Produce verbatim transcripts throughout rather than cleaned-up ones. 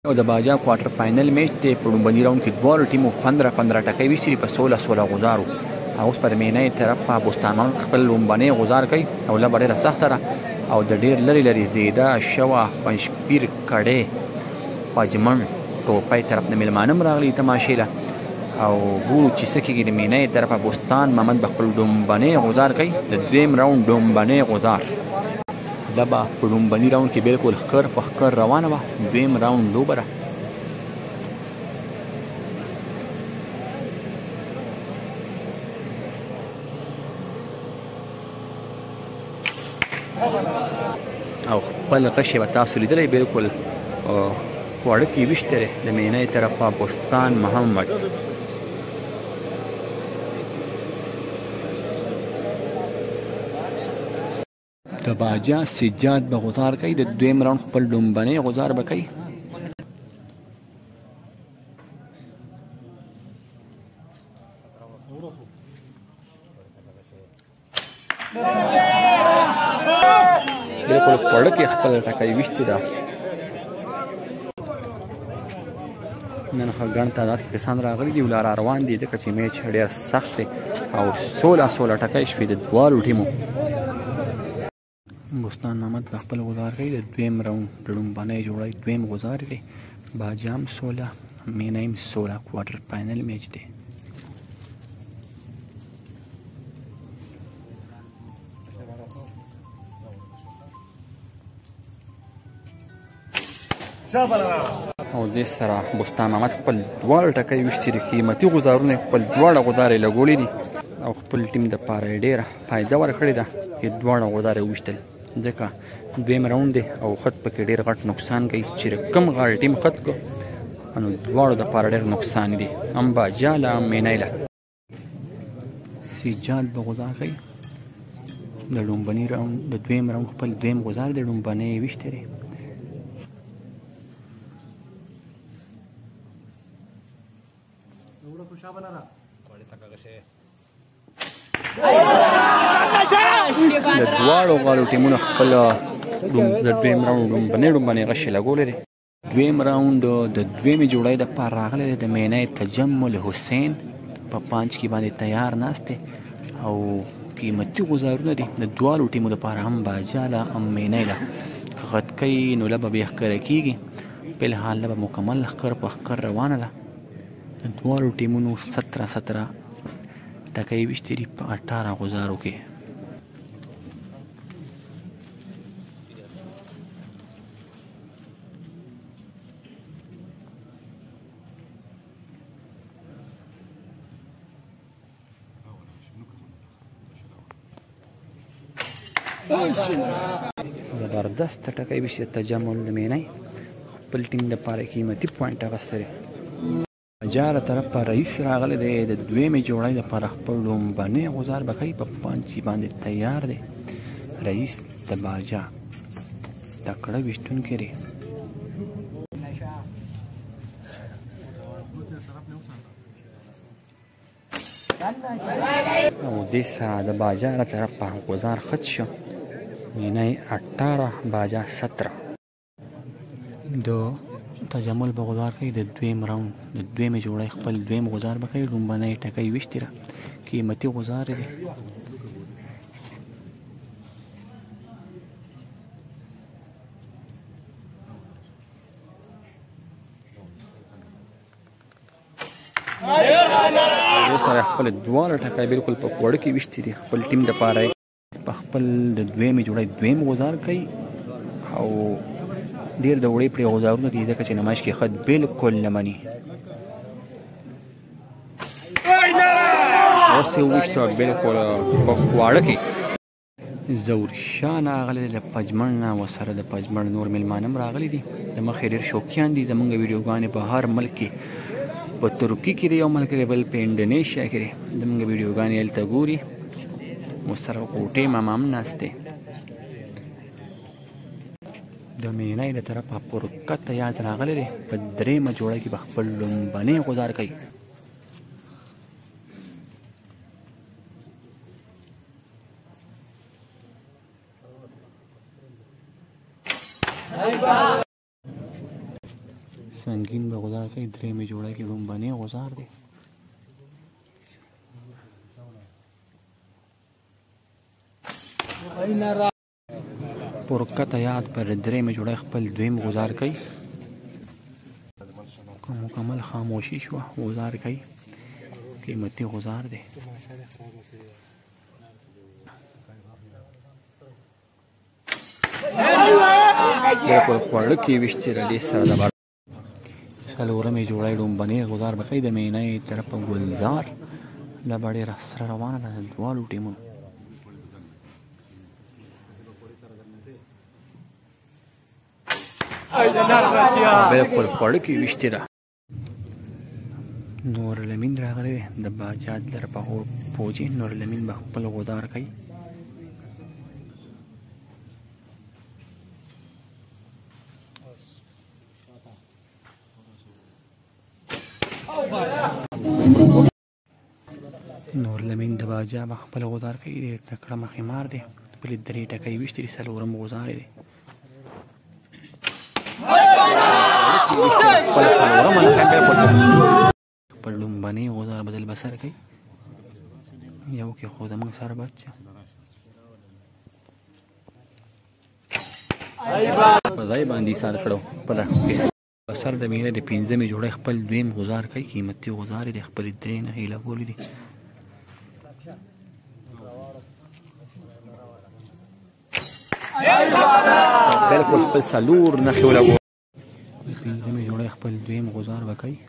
او د باجا کوارټر فاینل میچ دی په لومړني راوند کې دواړو ټیمو پندره پندره ټکۍ ویشتلي په سوله سوله غزار وو. اوس پر مینۍ طرف په بوستانمن خپل لومړنی غزار کوي او لبه ډېره سخته ده او د ډېر لرې لرې زیده شوه پنجپیر کړی پاجمن ټوپۍ طرف نه میلمانه هم راغلي تماشې له او ګورو چې څه کېږي. د مینۍ طرفه بوستان محمد به خپل لومړنی غزار کوي د دویم راوند لومړنی غزار. دا به په لومړني راوند کې بلکل ښکر په ښکر روانه وه. دویم راوند لوبه ده. او خپل غشې به تاسو لیدلی بلکل واړه کې ویشتی دی د مینۍ طرفه بوستان محمد. د باجا سجاد به غزار کوي د دویم راوند خپل لومړنی غزار به کوي. بلکل خوړه کې خپل ټکۍ ویشتې ده. نن ښه ګڼ تعداد کې کسان راغلي دي او لا را روان دي ځکه چې میچ ډېر سخت دی او سوله سوله ټکۍ شوې د دواړو ټیمو. بوستان محمد به خپل غزار کوي د دویم راوند لومړنی جوړی دویم غزار دی. باجام سوله مینۍ سوله کوارټر فاینل میچ دی. او دې سره بوستان محمد خپل دواړه ټکۍ ویشتي دي. قیمتي غزارونه خپل دواړه غزار یې لګولي دي او خپل ټیم دپاره یې ډېره فایده ورکړې ده چې دواړه غزار یې وویشتل ځکه دویم راوند دی او خط پکې ډېر غټ نقصان کوي. چې کم غاړه ټیم خط کو نو دواړو دپاره ډېر نقصان دي هم باجا له هم مینۍ له. سجاد به غزار کوي د لومړني راوند د دویم راوند خپل دویم غزار دی لومړنی یې ویشتی دی. د دواړو غاړو ټیمونو خپل د دویم راوند لومړنی لومړنی غشې لګولی دی. دویم راوند د دویمې جوړۍ دپاره راغلی دی د مینۍ تجمل حسین په پانچ کې باندې تیار ناست دی او قیمتي غزارونه دي د دواړو ټیمو دپاره هم باجا له هم مینۍ له. که خط کوي نو لبه بیا ښکاره کېږي. فلحال لبه مکمل ښکر په ښکر روانه ده. د دواړو ټیمونو ستره ستره ټکۍ ویشتې دي په اټاره غزارو کې. زبردست ټکۍ ویشتې تجمل د مینۍ خپل ټیم دپاره قیمتي پوینټ اخیستی دی. باجا له طرفه رئیس راغلی دی د دویمې جوړۍ دپاره خپل لومړنی غزار به کوي په پانچ باندې تیار دی. رئیس د باجا تکړه ویشتونکی دی. او دې سره د باجا له طرفه غزار خط شو مینۍ اټاره باجا ستره. د تجمل به غزار کوي د دویم راوند د دویمې جوړۍ خپل دویم غزار به کوي لومړنی ټکۍ ویشتې ده قیمتي غزار دی. سره خپل دواړه ټکۍ بلکل په کوړه کې ویشتې دي. خپل ټیم دپاره په خپل د دویمې جوړۍ دویم غزار کوي او ډېر د وړې پړې غزارونه دي ځکه چې نمایش کې خط بلکل نه مني. اوس یې وویشته بلکل په خواړه کې. ظهورشاه راغلی دی د پجمن نه ورسره د پجمن نور میلمانه هم راغلي دي. د مخې ډېر شوقیان دي زموږ ویډیوګانې په هر ملک کې په ترکي کې دی یو ملګری بل په انډونیشیا کې دی زموږ ویډیوګانې هلته ګوري. ورسره غوټې ماما هم ناست دی. د مینۍ له طرفه پرکت یاد راغلی دی په درېیمه جوړه کې به خپل لومړنی غزار کوي. سنگین به غزار کوي درېیمې جوړه کې لومبنی غزار دی پرکته یاد پر درېیمې جوړه خپل دویم غزار کوي مکمل خاموشي شوه غزار کوي قیمتي غزار دی بالکل خوړه کې ویشتې رډې سره د بار څلورمې جوړه لومبنی غزار به کوي د مینۍ طرفه ګلزار لبه ډېره سره روانه ده د دواړو ټیمونو بالکل خوړه کې ویشتې ده نور لمین راغلی دی د باجاد طرفه پوجي نور لمین به خپل غزار کوي نور لمین د باجا به خپل غزار کوي ډېر تکړه مخیمار دی خپلې درې ټکۍ ویشتې دي څلورم غزار دی خپله څلورمه نښه بالکل خپل لومبنی غزار بدل بسر کوي یو کې خو زموږ سر بچه په ځای باندې ایسار کړو خپله سر د مینه د پنځمې جوړه خپل دویم غزار کوي قیمتي غزار دی خپلې درې نښې لګولې دي بالکل خپل څلور نښې ولګولې د پنځمې جوړه خپل دویم غزار به کوي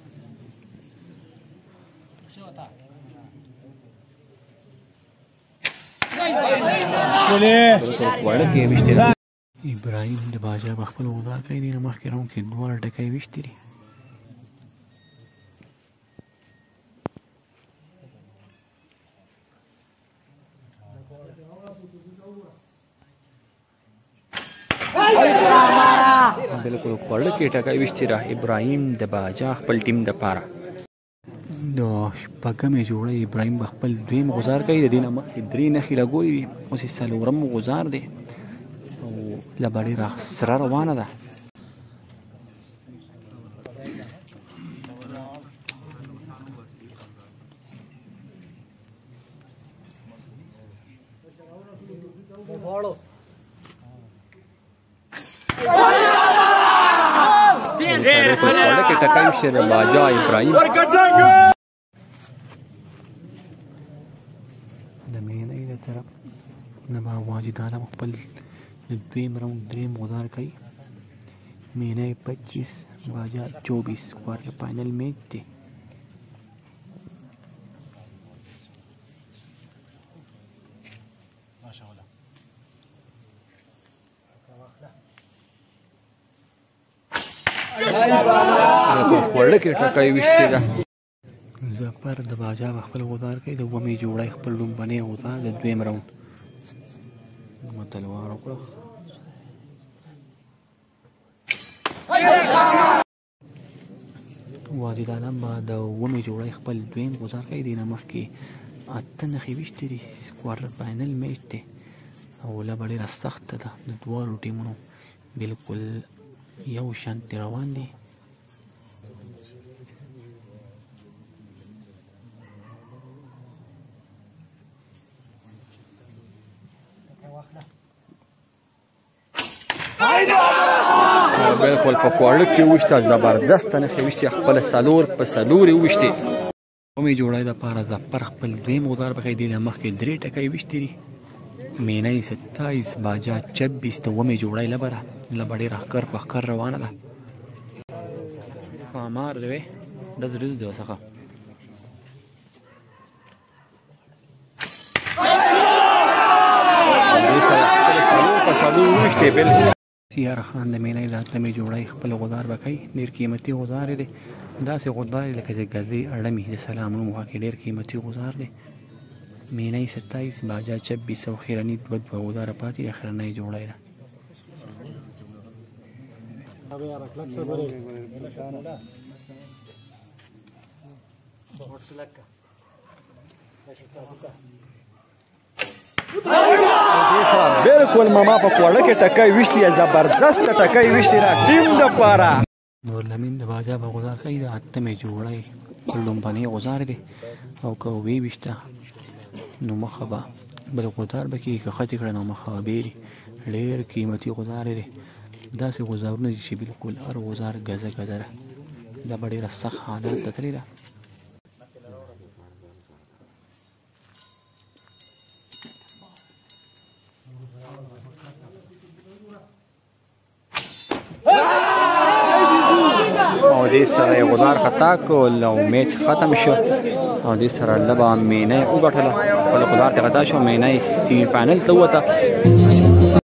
خوړه کې ویشتې ده ابراهیم د باجا به خپل غزار کوي دې نه مخکې راوند کې دواړه ټکۍ ویشتې دي بالکل خوړه کې ټکۍ ویشتې ده ابراهیم د باجا خپل ټیم دپاره د شپږمې جوړه ابراهیم به خپل دویم غزار کوي د دې نه مخکې درې نښې لګولې وي اوس یې څلورم غزار دی او لبه ډېره سره روانه ده خوړه کې ټکۍ ویشتې ده باجا ابراهیم د مینۍ د طرف نه به واجد عالم خپل د دویم راوند درېیم غزار کوي مینۍ پچیس باجا چوبیس کوارټر فاینل میچ دی خوړه کې ټکۍ ویشتې ده ظفر د باجا به خپل غزار کوي د اوومې جوړه خپل لومبنی غزار د دویم راوند تلوار وکړه واجد عالم به د اوومې جوړه خپل دویم غزار کوي دې نه مخکې اته نښې ویشتې دي کوارټر فاینل میچ دی او لبه ډېره سخته ده د دواړو ټیمونو بالکل یو شانتې روان دي بالکل په خوړه کې ویشته زبردسته نښې ویشتې خپله څلور په څلور یې ویشتې اوومې جوړه دپاره ظفر خپل دویم غزار به کوي دې نه مخکې درې ټکۍ ویشتې دي مینۍ ستایس باجا چبیس د اوومې جوړه یې لبه ده لبه ډېره ښکر په ښکر روانه ده ښامار دی وی ډز ډز دی ورڅخه سیار خان د مینۍ د اتمې جوړه خپل غزار به کوي ډېر قیمتي غزار دی داسې غزار لکه چې ګزې اړمي د سلام نوم واقع ډېر قیمتي غزار دی مینۍ ستایس باجا چبیس او خیرني دوه دوه غزاره پاتې د اخرنۍ جوړه ده بالکل ماما په کوړه کې ټکای وشتي زبردست ټکای وشتي را ټیم د پاره نور لمین د باجا به غزار کوي د اتمې جوړی لومبنی غزار دی او که وی وشته نو مخه به بل غزار به کېږي که ښه کړه نو مخه به بیري ډېر قیمتي غزار دی داسې غزارونه دي چې بلکل هر غزار ګزه ګزه ده دا به ډېره سخت حالات ته تللې ده او دې سره یې غزار خطا کول او میچ ختم شو او دې سره لبه مینه وګټله خپل غزار ته خطا شو مینه یې سیمي فاینل ته ووته